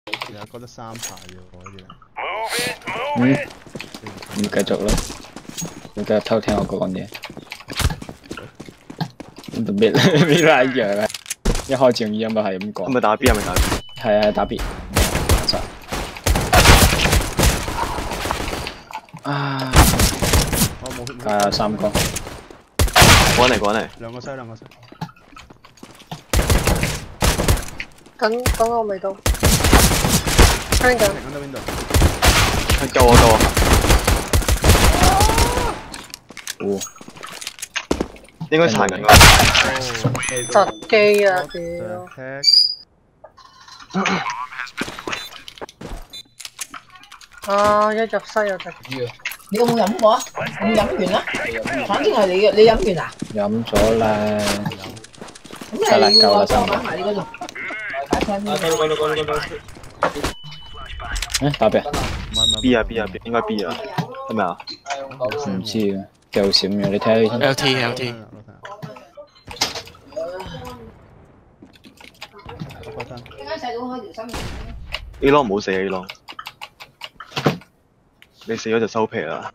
其實覺得3排啫喎呢啲。 要繼續啦，要繼續偷聽我講嘢。咩拉樣啊？一開始用語音咪係咁講。 係咪打 B 啊？咪打 B？ 係打 B。啊！ 我冇。 係啊，3個。 過嚟過嚟。 兩個西兩個西。 等我未到。聽緊。 停喺邊度？ 救我救我！ 哦。 應該殘緊㗎。 窒機啊！屌。啊！一入西又窒機。 你有冇飲過啊？你飲完啦？反正係你嘅，你飲完啊？ 飲咗啦。 咁你要放擺埋你嗰度。 打邊 B 啊 B 啊 B 應該 B 啊，係咪啊？ 唔知啊，夠閃嘅，你睇下 LT。 點解細佬開條新 A 浪唔好死 A 浪，你死咗就收皮啦。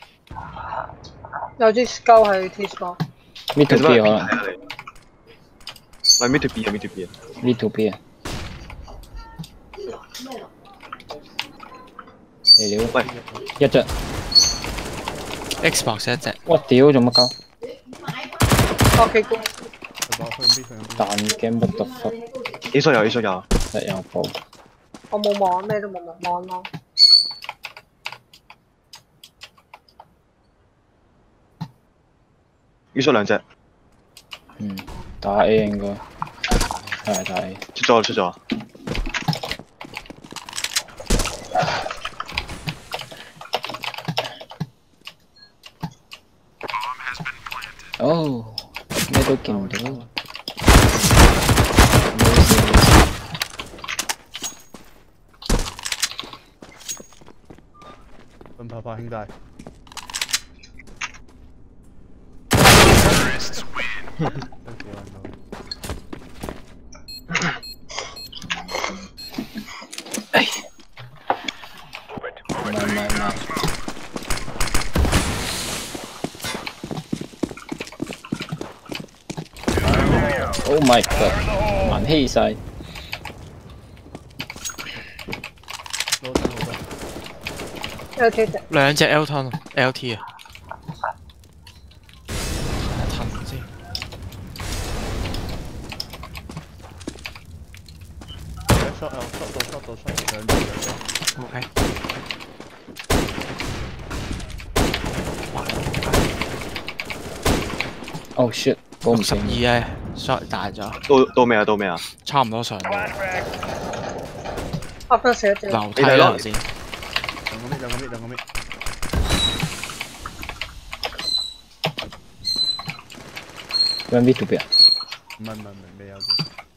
有支鳩係 T spot。 Mid to B 可能。 喂 ，Mid to B 啊 ，Mid to B 啊。 Mid to B 啊。嚟料， 喂， 一隻 Xbox 一隻。 我屌，做乜鳩？ OK good。 彈 game 乜 the fuck？ A 縮有 A 縮有。 一有報。 我冇望，咩都冇望咯。 A 縮兩隻。 打 A 應該。係打 A。 出咗。 哦，咩都見唔到。 奔跑吧兄弟。 Oh my god！ 萬氣晒。 LT 隻。 兩隻 LT 啊。騰先。 shot 兩隻。 OK。 Oh shit！ 62啊 ，shot 大咗。 到未啊？ 差唔多上咗。 我分寫咗。 樓梯啦頭先。 兩個咩？ Run B to B 啊？ 唔係，未有嘅。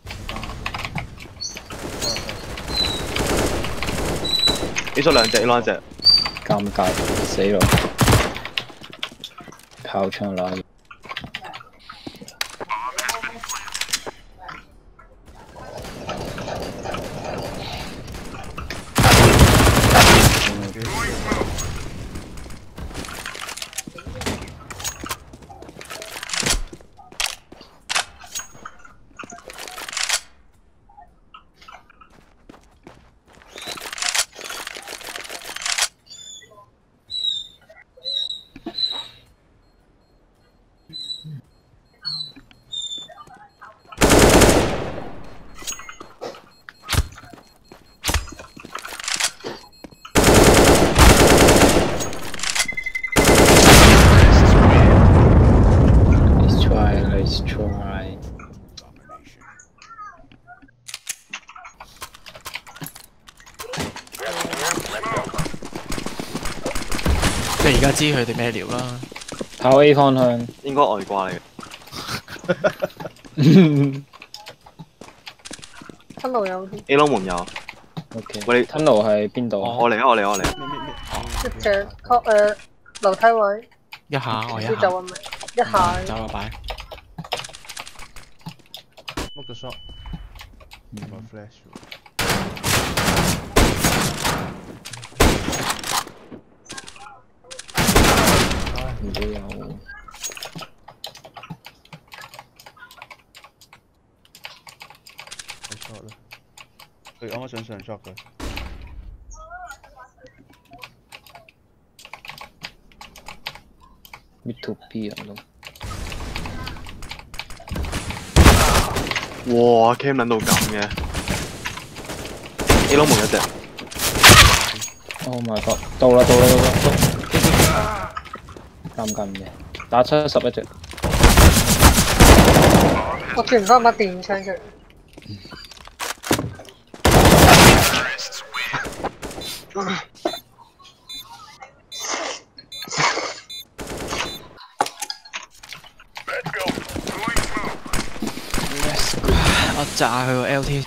A 縮兩隻 A 浪一隻。 尷尬，死咯！靠牆啦！Let's try。 你而家知佢哋咩料啦？ 跑 A 方向。 應該外掛嚟嘅。 吞路有啲。 A 浪門有。 OK。 喂， 吞路係邊度啊？ 我嚟。 一隻樓梯位。 一下我一下。 就咪一下。 走啦擺。 Smoke the shot。冇 flash。 我想上 shot 佢。 Mid to B 啊都。 哇 ，cam 撚到咁嘅，A 窿門一隻， Oh my god！到啦到啦到啦！尷尬嘅，打70一隻。 我轉翻把電槍出嚟。 我炸佢個 LT。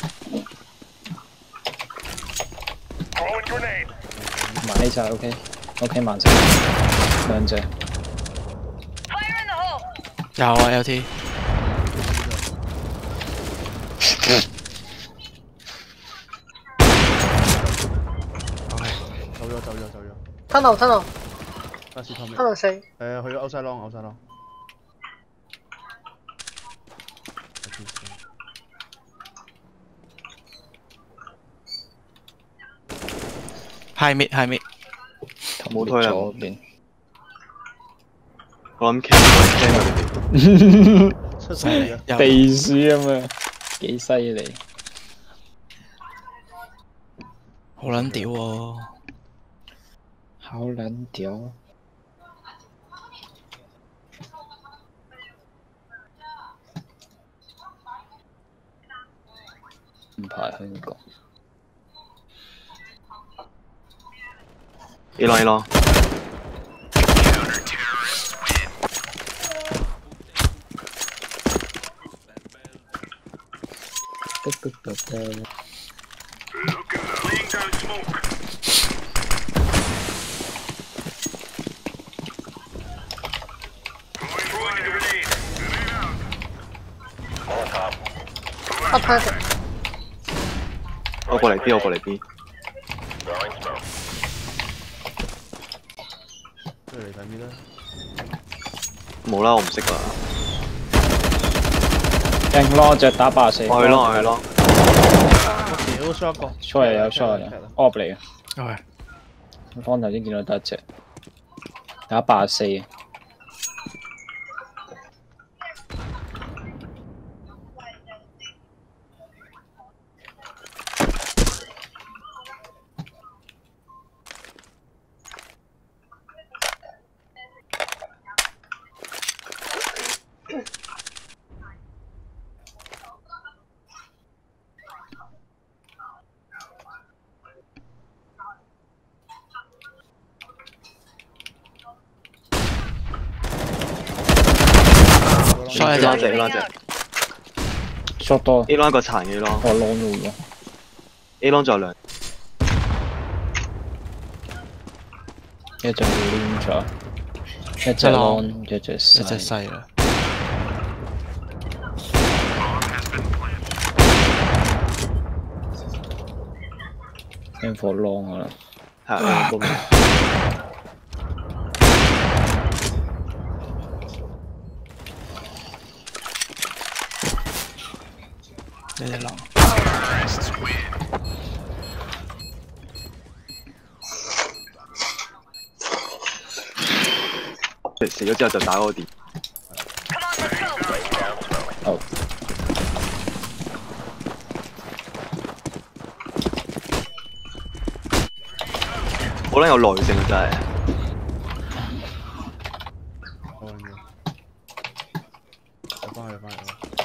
埋呢隻 OK，OK 慢隻，兩隻。 有啊 LT。 走咗。 tunnel 巴士 Tommy。 tunnel 4。 去咗 outside long。 High mid， 冇推啦左邊。 我諗 cam 佢哋。 出嚟啊！ 地鼠咁啊，幾犀利！ 好撚屌喎！ 好撚屌！唔排香港。 A 窿 A 窿。我過嚟 B， 我過嚟 B。 不如嚟睇咩啦？ 冇啦，我唔識啦。 勁咯，隻打84。 我去咯，我去咯。 我屌 shot 個。 出嚟有 shot 嘅 ，op 嚟嘅。 OK。 方頭先見到得一隻，打84。 shot 一隻 A 窿隻 shot 多。 ，A 窿一個殘嘅 A 窿我窿咗喎。 ，A 窿仲有兩。 一隻 lean 咗，一隻 long， 一隻細。 一隻細啦。 aim for long 啦。 係。 一隻狼。 死咗之後就打嗰個電。 好。 好撚有耐性啊！真係。 入翻去。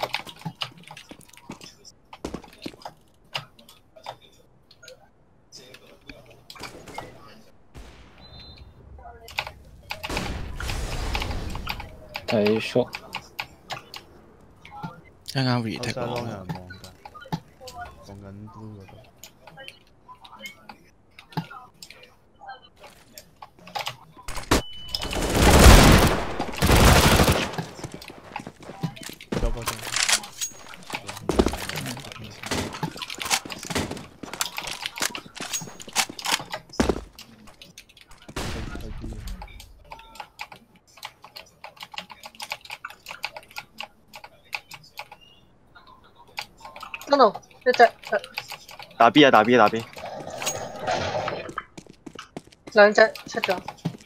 睇 shot。 啱啱 retake 有人望喎。 緊，望緊 blue 嗰度。走過先。 tunnel 一隻。 打 B 啊，打 B 打 B。 兩隻出咗，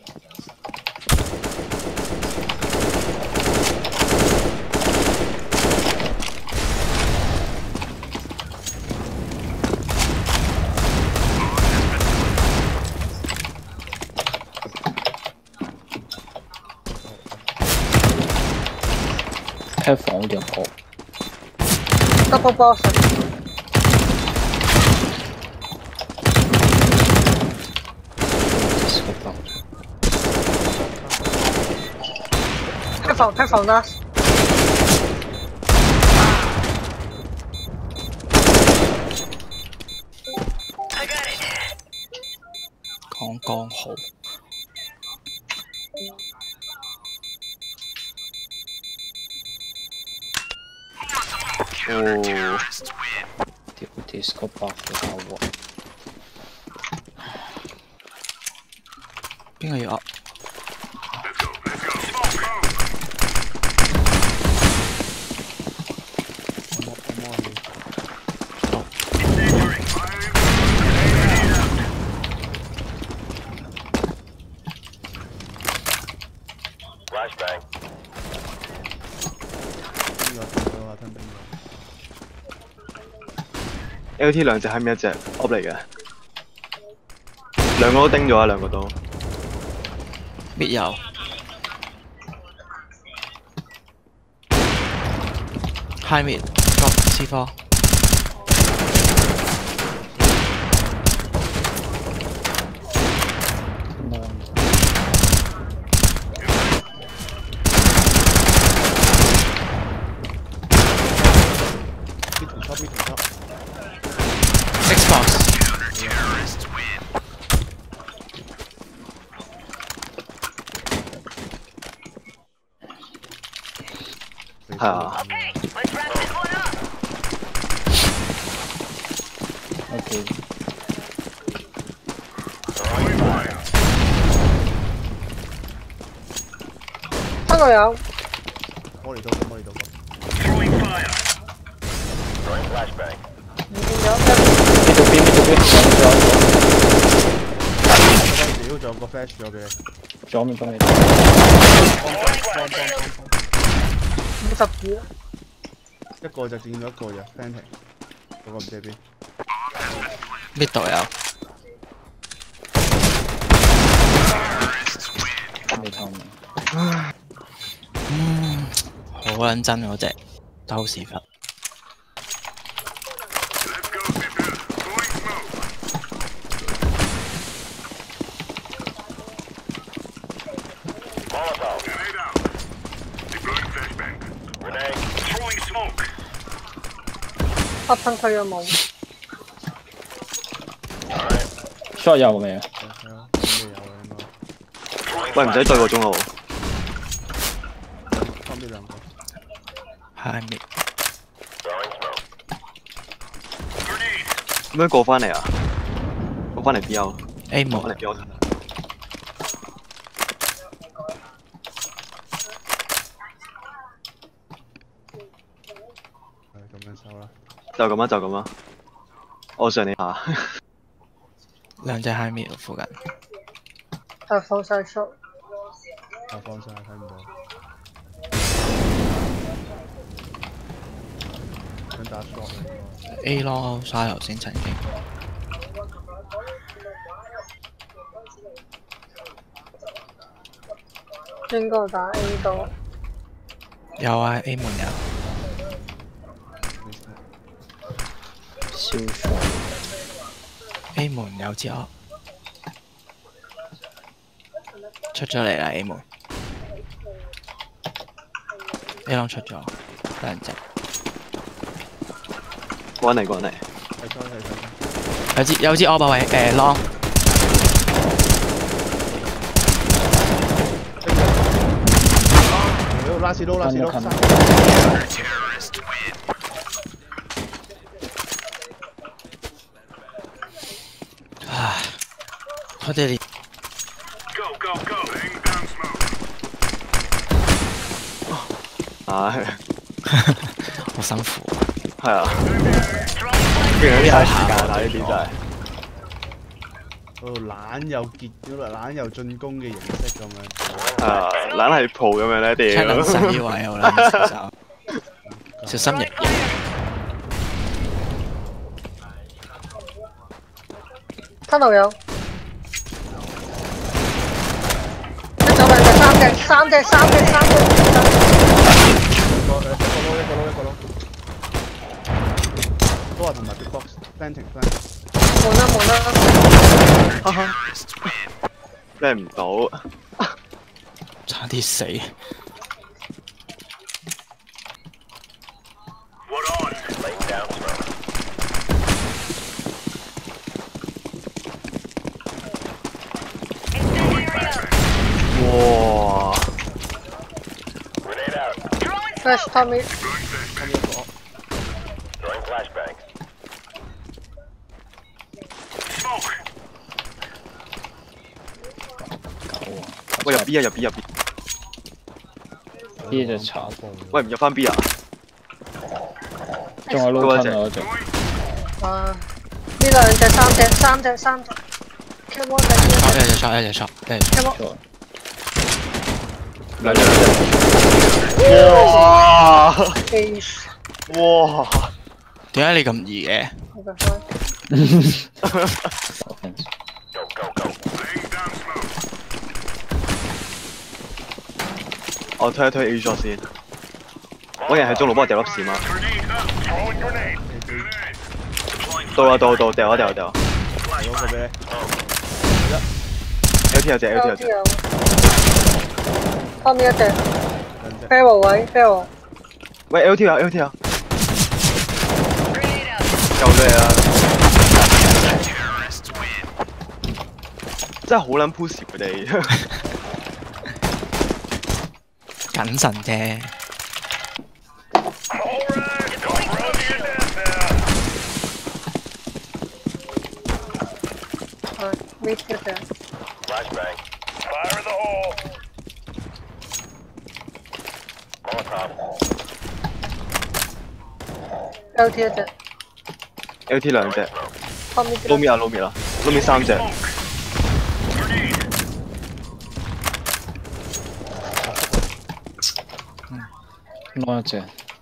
開房嗰啲有 double box。開房啦！ 剛剛好。 哦， 屌 disco 爆嘅效果。 邊個要噏？ LT 兩隻係咪一隻 op 嚟嘅？兩個都叮咗啊，兩個都。 必有。High mid drop C4。Xbox。 係啊。 OK。 香港有。 摩利多個，摩利多個。 唔見咗。 屌，仲有個 flash 咗嘅。 左面幫你。 52。 一個就見咗一個啫 ，Phantom。嗰個唔知喺邊。 呢度有。 未透明。 好撚真嗰隻，兜屎忽。 我噴佢有冇 short 有未啊？ 喂，唔使對個中路。 後面兩個。 High mid。 點樣過翻嚟啊？過翻嚟 BO。 A 過翻門嚟 BO。 咁樣收啦。 就咁啊，就咁啊。我上你下。 兩隻 high mid 附近。 係放晒出。 放晒睇唔到。想打 shot A 咯，沙頭先曾經。 應該打 A 度。 有啊 ，A 門有。 消防 A 門有支噏。出咗嚟啦 A 門。A 浪出咗，兩隻。 過嚟過嚟。 有支噏啊喂，浪。 拉屎撈，拉屎撈。 唉，我哋連唉， 好辛苦。 係啊。 邊有啲嘥時間啊！呢啲真係。 懶又結，懶又進攻嘅形式咁樣。 懶係蒲咁樣咧， 出屌！ 撚死位我撚小心，小心翼翼。 吞路有。一左兩隻三隻。 一個咯。都話同埋 big box planting。 門啦。 哈哈，咩唔到？ 差啲死。 哇 Flash Tommy。 喂，入 B 啊！入 B。 呢隻慘， 喂，唔入翻 B 啊？ 仲有撈吞啊嗰隻。 哇！呢兩隻三隻。Cat wall 一隻 shot。 兩隻。哇！ Ace。 哇！ 點解你咁易嘅？ 我推一推 A shot 先。揾人喺中路幫我掉粒閃啊！到啦，掉啊！ 攞個俾你。 LT 有隻。 Tommy 一隻。Barrel 位 Barrel。 喂 LT 啊！救咗你啦！真係好撚 push 佢哋。 謹慎啫。 Meet 一隻。LT 一隻。 LT 兩隻。 Tommy 撈滅啦！撈滅三隻。 攞一隻。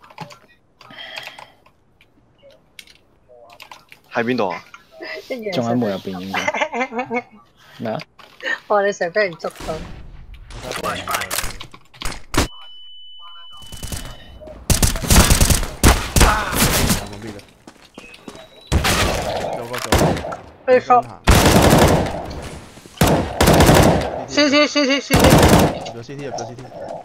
喺邊度啊？ 仲喺門入邊應該。咩啊？ 我話你成日俾人捉到。被收。CT。 入咗 CT。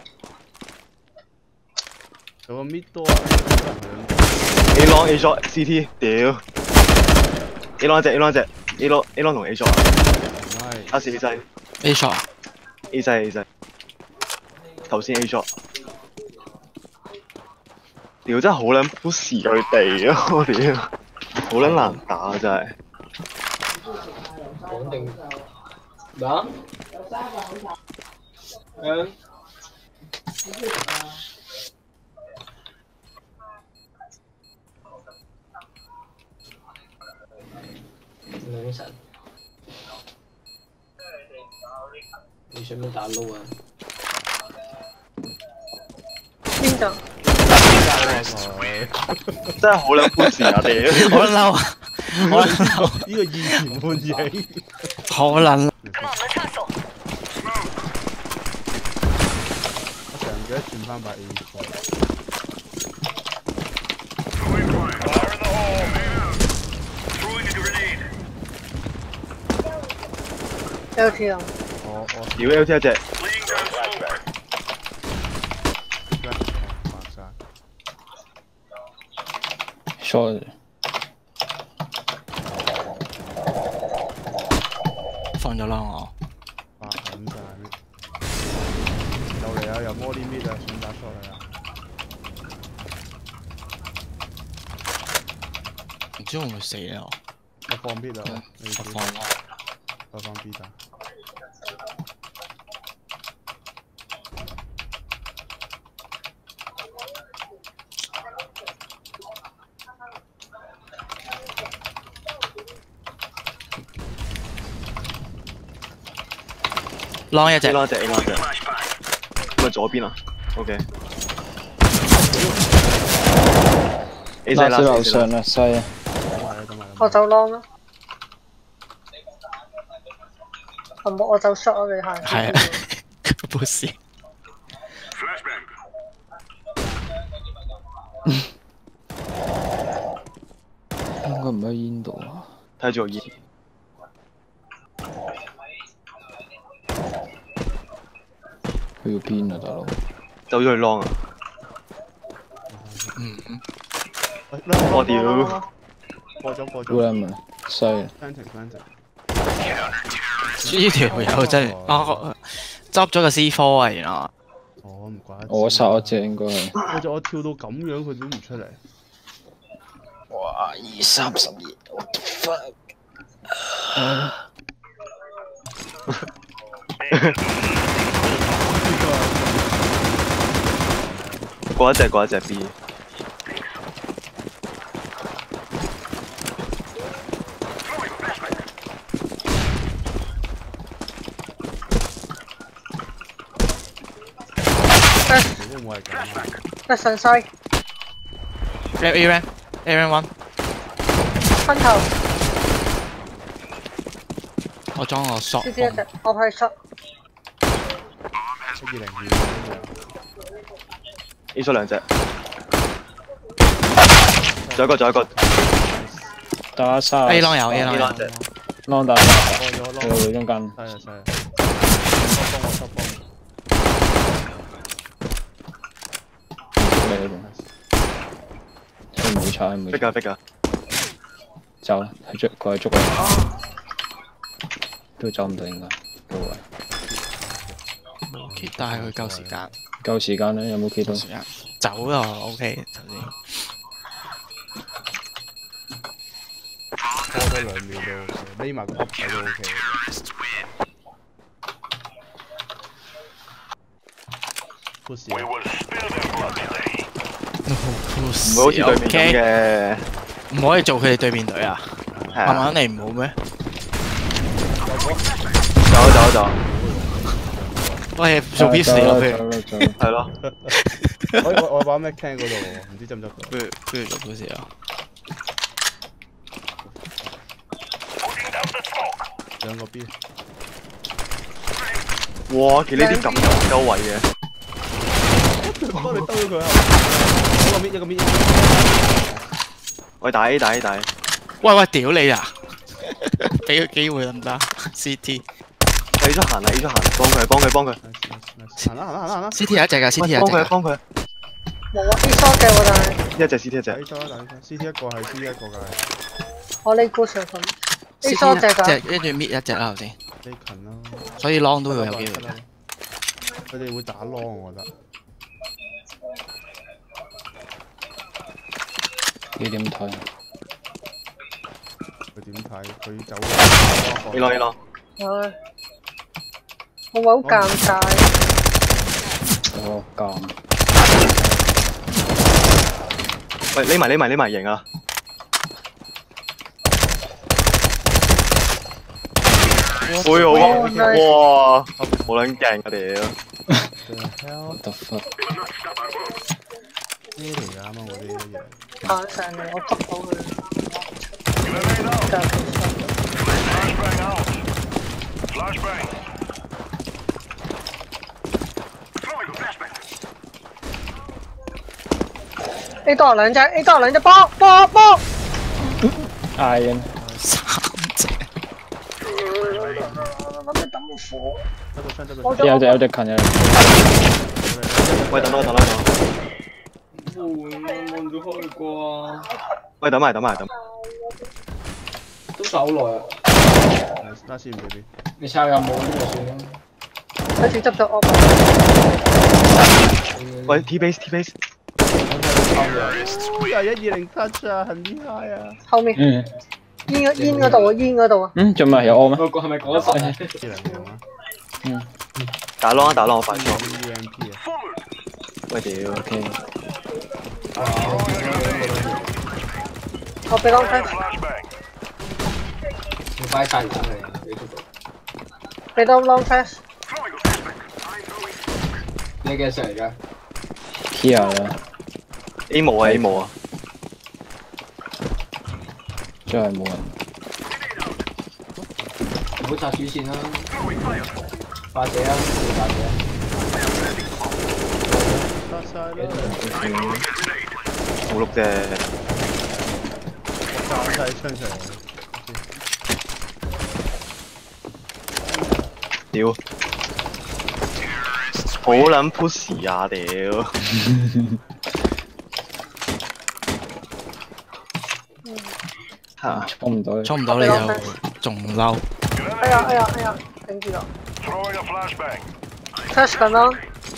有個 mid 多啊 A long A shot CT 屌 A long 一隻 A long 同 A shot 啊 CT 劑 A shot A 劑頭先 A shot 屌真係好撚 push 佢哋啊我屌好撚難打真係講定咩啊？女神，你想唔想打撈啊？ 邊度？ 真係好撚 push 啊屌！ 我嬲啊！我嬲！ 呢個以前換影。 好撚！ 我成日唔記得轉翻把 A ？LT 啊！ 屌 LT 一隻。 short 放咗啦我。 白緊晒咩？又嚟啊！又摩啲咩啊？選打出嚟啊！ 唔知會唔會死咧我？ 我放 B 啊！ 我放啦。 我放 B 啊！ ，long 一隻 A 攞隻 A 攞隻，咁咪左邊啊 ？OK。A 拉細斯樓上啊，西啊， 我走 long 啦。我走 short 啊，你係。 係啊，冇事。 應該唔喺煙度啊。 睇住個煙。 去到邊啊，大佬？ 走咗去 long 啊！我屌！ 過咗過咗。 烏蘭文西啊！ 呢條友真係啊，執咗個 C4啊，原來。 哦，唔怪得。 我殺一隻應該係。 我跳到咁樣，佢都唔出嚟。 哇！232，what the fuck？ 過一隻 B。 喂，上西。 A rank one。 分頭。 我裝個 shot。 呢啲一隻，我係 shot。 A 咗兩隻，仲有一個。 打沙。 A long 有 A long 有。 long 打沙。去到中間。 係。 你嗰度。佢冇踩，冇。 逼㗎。 走啦，過去捉佢。都走唔到應該。都係。 但係佢夠時間。 夠時間啦，有冇企到？ 時間走就 OK，頭先。 拖多2秒都 OK， 匿埋個 up 仔都 OK。push 啊！ 唔會好似對面咁嘅。 唔可以做佢哋對面隊啊？慢慢嚟唔好咩？ 走。 喂，做 piece 嚟咯， 係咯。 我玩咩 can 嗰度喎，唔知執唔執到？ 不如做 piece 啊！ 兩個 B。 哇！佢呢啲咁鳩位嘅。 幫你兜咗佢啊！一個 mid。 喂，打 A。 喂，屌你啊！俾個機會得唔得 ？CT。 A 出行，幫佢。 行啦。 CT 有一隻㗎，CT 有一隻㗎。 幫佢。 冇啊 ，A shot 嘅我就係。 一隻 CT 一隻。 A shot 啦，CT 一個係 CT 一個㗎。 我呢估上分。A shot 隻㗎。 跟住搣一隻啦頭先。 呢近啦。 所以 long 都會有機會。 佢哋會打 long， 我覺得。 你點睇？ 佢點睇？佢走。 A 咯。 唉，我會好尷尬。 我尷。 喂，匿埋型啊！會哇！好撚勁啊屌 ！What the fuck？ 咩嚟㗎？啱啱我啲嘢。 爬上嚟，我捉到佢。A 多兩隻，波！ 嗌人。 3隻。 諗住等火。 有隻近。 喂，等我。 望住開啩。 喂，等埋。 都手耐啊！ 打先 baby。 你抄有冇呢就算啦。 好似執咗我。 喂 ，T base。 120 touch 啊，很厲害啊！ 後面。煙嗰度啊。 仲咪有我咩？ 個係咪嗰陣 ？202啊。 打 long 我快咗。 EMP 啊！ 喂屌 ，OK。 我俾 long flash。 唔快晒而家係， 俾到 long flash。 你係幾隻嚟㗎？ Kia 啦， A 冇啊 A 冇啊， 真係冇人。 唔好插主線啦，發射啊，發射啊！ 殺晒啦！ 5、6隻， 炸晒槍上嚟。 屌，好撚 push 啊屌！嚇， 衝唔到佢。 衝唔到你就仲嬲。 哎呀哎呀哎呀，頂住啦！touch 緊啦，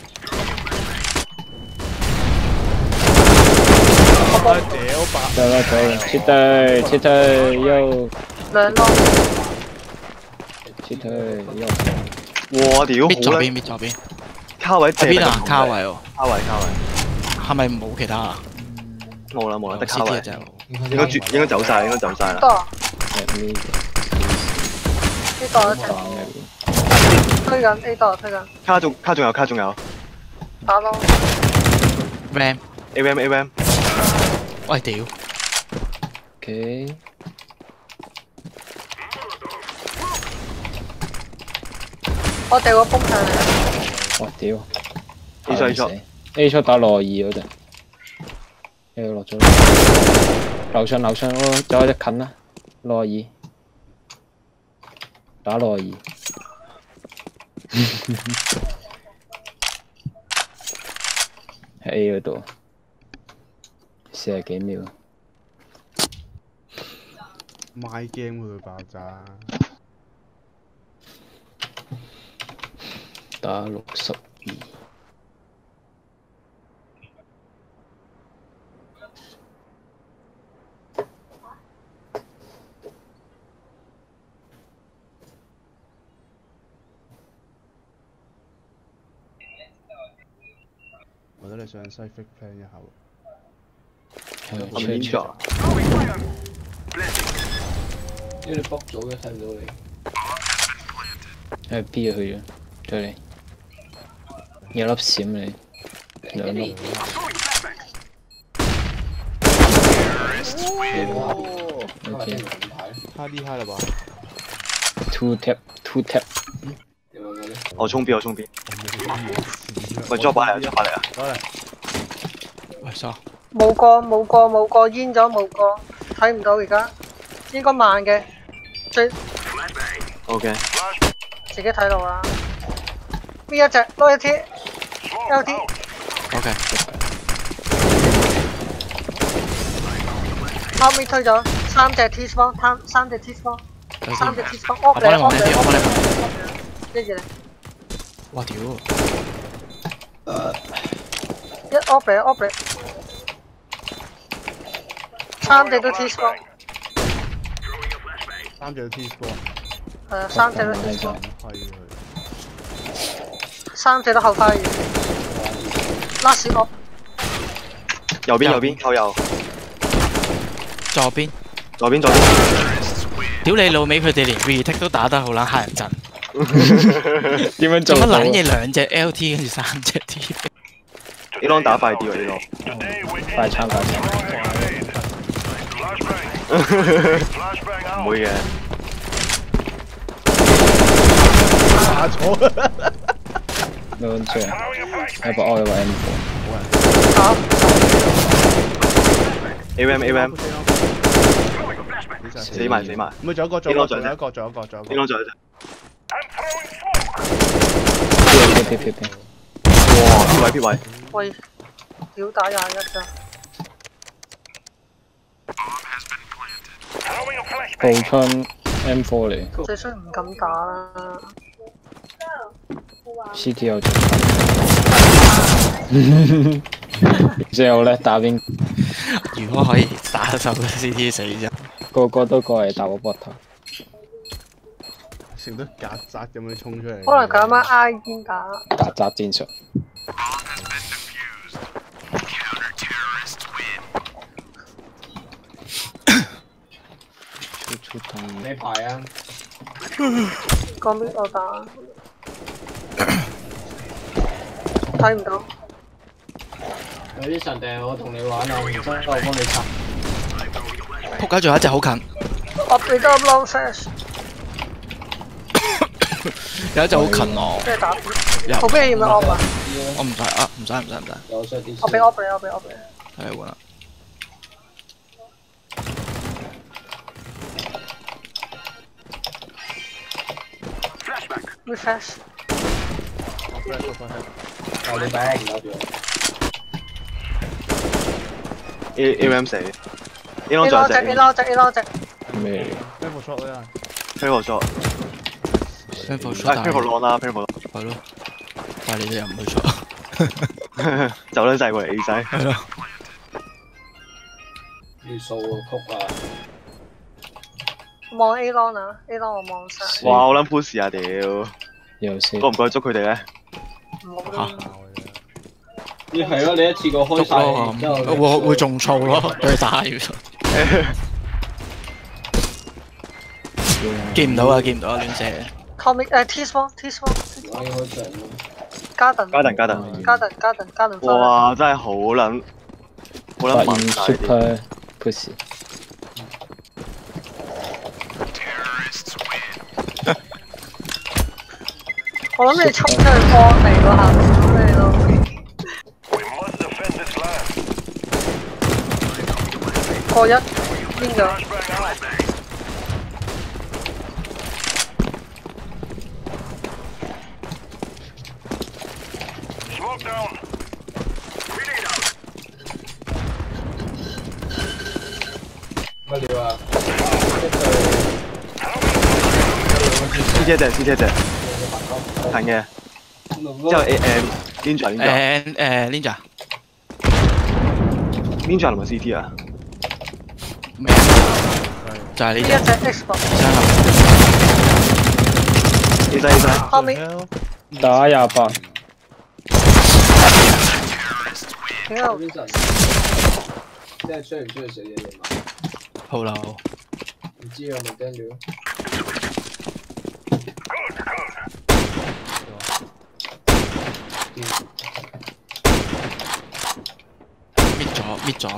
我屌白！ 得啦，可以，撤退，撤退，右， 兩咯， 撤退，右。 哇屌， 搣左好撚邊搣左邊， 卡位喺邊啊？卡位喎， 卡位， 係咪冇其他啊？ 冇啦，得卡 CT 位一，隻喎。 應該走晒啦。 多呢 A 檔一隻，推緊 A 檔推緊， 卡仲有打咯， Ram， ，AM， 喂屌， ，OK， 我掉個風上嚟， 我屌 A shot ，A shot 打62嗰陣，A 落咗，樓上，我走一隻近啦，62，打62。喺 A 嗰度，40幾秒， 賣 game 會爆炸。 打62。 我覺得你上西 fake plan 一下喎。 我邊咗？ 因為你 book 咗嘅睇唔到你。 喺 B 去咗，對你有粒閃你，兩粒。OK， 太厲害了吧 two tap。 我衝邊？喂，drop 嚟啊！ 攞嚟。 喂，sorry， 冇過，煙咗冇過，睇唔到而家，應該慢嘅，最 OK， 自己睇到啦。呢一隻攞一 T，LT， OK， 後面推咗3隻 T spawn， 3隻 T spawn，3隻 T spawn， 我幫你望一望， 跟住嚟， 哇屌， 一 off 3隻都 T spawn， 3隻都 T spawn。 係啊，3隻都 T spawn， 可以去。 3隻都後花園，last off， 右邊，靠右， 左邊，屌你老味，佢哋連 retake 都打得好撚乞人憎。 點樣做乜做到？ 撚嘢2隻 LT 跟住3隻 T？ A long 打快啲喎 A long， 快餐。 唔會嘅， 打錯。 兩隻，有個 O 有個 M4。 好， AM，死埋， 唔係仲有一個，仲有一個。 A long 仲有一隻， 撇， 哇，P 位， 喂，屌打21咋， 步槍 M4 嚟最衰唔敢打啦。 ，CT 有隻。最後咧打邊如果可以打得手嘅 CT 死啫。 個個都過嚟打我膊頭。 成堆曱甴咁樣衝出嚟。 可能佢阿媽挨邊打， 曱甴戰術。 咩牌啊？ 講邊我打。 睇唔到。 有啲神定我同你玩啊，然之後我幫你拆。 仆街仲有一隻好近， 我俾多 long flash， 有一隻好近我。 即係打。 有後邊要唔要 off 啊？ 我唔使啊，唔使。 有出啲。 我俾 off 你，我俾 off 你。 係換啦。 refresh。 我你擺喺唔住。 AM 死 ，A ，A 仲有隻 A 攞隻 A 攞隻。 咩？ Careful shot 啦， ，Careful shot， Careful shot， Careful 浪啦，Careful， 係咯，但係你哋又唔去 shot， 走撚晒過嚟 A 仔， 係咯。 要數個曲啊！ 望 A 攞啊 ，A 攞我望晒。 哇！我撚 push 啊屌， 又先。 該唔該捉佢哋咧？ 唔好啦。 你係咯，你一次過開晒，然之後會中燥咯，對打要。見唔到啊！亂射。 Tommy T spawn T spawn。 我應該上咯。 Garden。 哇！真係好撚發現猛大啲。 super pussy。 我諗你衝出去幫你嗰下，屌你老味。過一邊個？ 乜料啊 ？CT 一隻，CT 一隻，近嘅。之後 Ninja Ninja 同埋 CT 啊？ 咩？就係呢呢一隻。 隻 Xbox。 A 仔， 後面打28。 點解？ 邊神？即係需唔需要食嘢嚟嘛？ 好啦， 唔知啊，咪跟住咯。 搣咗。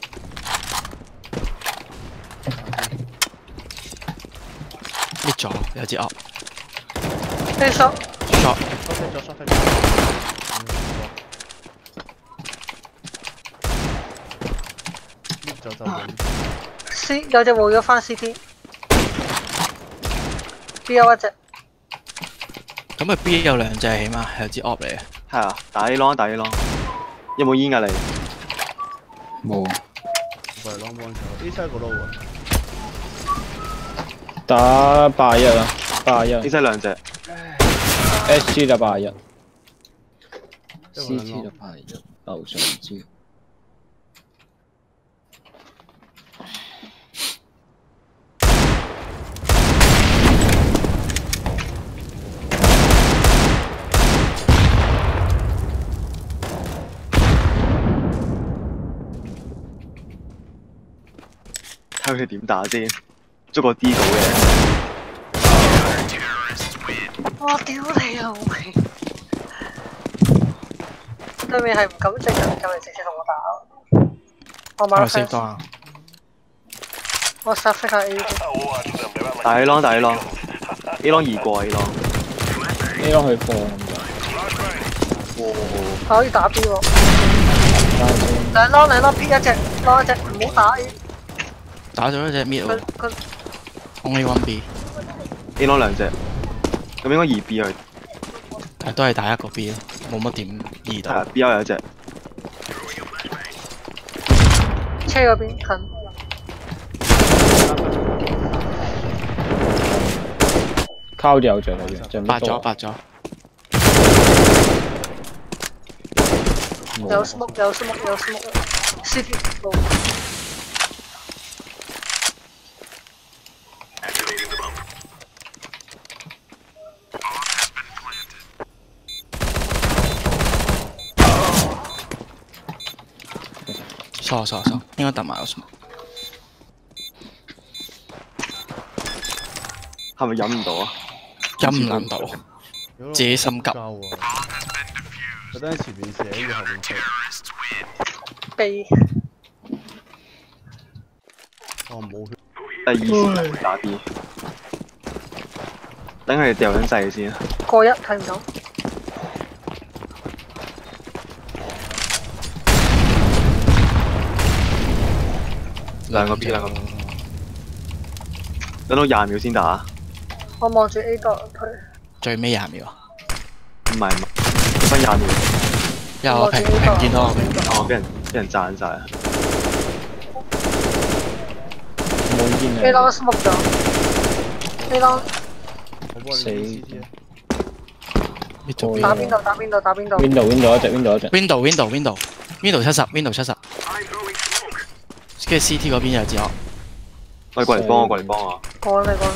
搣咗，有支 up。 飛叔 shot。 搣咗就穩。 C 有隻換咗翻 CT。B 有一隻。 咁咪 B 有兩隻起碼係有支 up 嚟嘅。 係啊，打 A 咯，有冇煙㗎你？ 冇。 過嚟 long 幫手 ，A 西嗰度喎。 打81啊，81。 A 仔兩隻。 SG 就81。CT 就81。樓上唔知。 睇佢哋點打先，捉個 D 到嘅。 我屌你老味！對面係唔敢直人過嚟直接同我打。我買 flash。 啊！ 我殺飛下 A 先。 大 A 咯，A 咯移過 A 咯。 A 咯去放咁可以打 B 喎。 就。 兩攞 P 一隻，攞一隻，唔好打 A。 打咗一隻 mid 喎，only one B。 A 咯兩隻，咁應該移 B 去。 都係打一個 B 咯，冇乜點移到。 係啊 ，B 有一隻。 車嗰邊近。 靠掉咗嚟嘅，就白咗。 有 smoke。CT 冇。 錯，應該揼埋個 smoke。 係咪飲唔到啊？ 飲唔撚到，自己心急。 佢等喺前面射，跟住後面射。 避。 我冇血。 第二時打 B，等佢哋掉緊掣先。 過一睇唔到。 兩個 B 兩個 B， 等到20秒先打。 我望住 A 度推。 最尾20秒啊！ 唔係，分20秒。 有我平見到我平。 哦，俾人賺晒啊！ 冇煙啊 A long smoke 咗。A long 我幫你 CT 啊。 打邊度？打邊度？打邊度 ？Window 一隻 Window 一隻。 Window 70，跟住 CT 嗰邊有自我。 喂，過嚟幫我，過嚟幫我。 過嚟。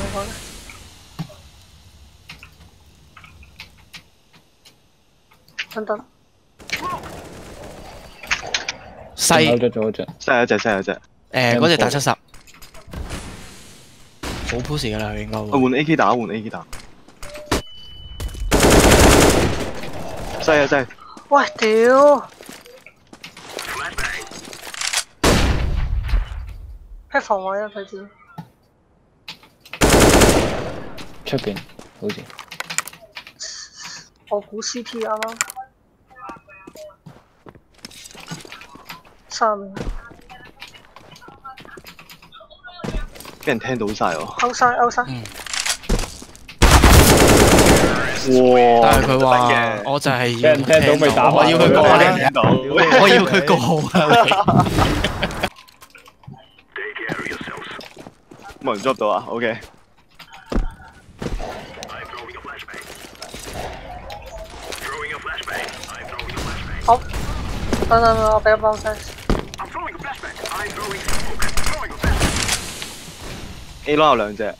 等。 西咗隻。 西有一隻。 嗰隻打70，好 push 噶啦，應該會。 換 AK 打，西。 喂，屌！劈防位啊，佢知。 出邊好似。 我估 CT 啱啱。3。 俾人聽到晒喎。 歐晒。 哇！ 但係佢話，我就係要聽到咪打， 我要佢過嚟， 到， 我要佢過啊！ 冇人 drop 到啊 ？OK。 好，等，我俾個幫聲。 A 窿有兩隻。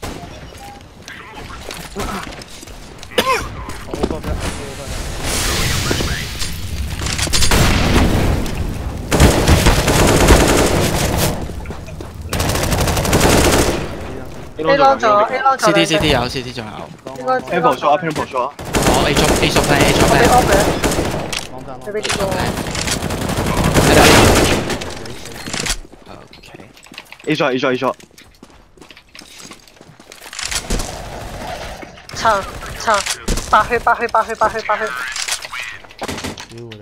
A long 咗 CT 有 CT 仲有。 應該 Apple shot 啊 ，Apple shot 啊。 我 A shot plan。 你俾啲我。 OK。 A shot。 殘，白血。 屌你！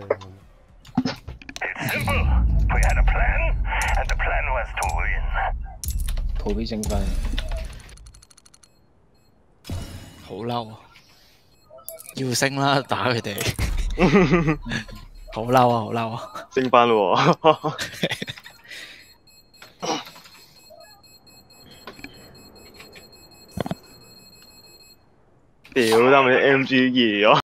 逃避正翻。 好嬲啊！要升啦，打佢哋。好嬲啊！ 升翻咯喎！屌，得咪 MG2 啊！